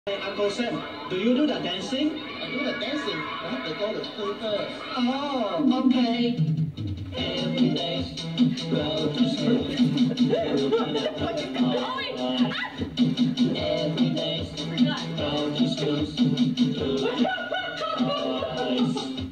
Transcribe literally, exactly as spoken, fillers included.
Uncle Sam, do you do the dancing? I do the dancing. I have to go to school first. Oh, okay. Every day, go to school. Every day, go to school.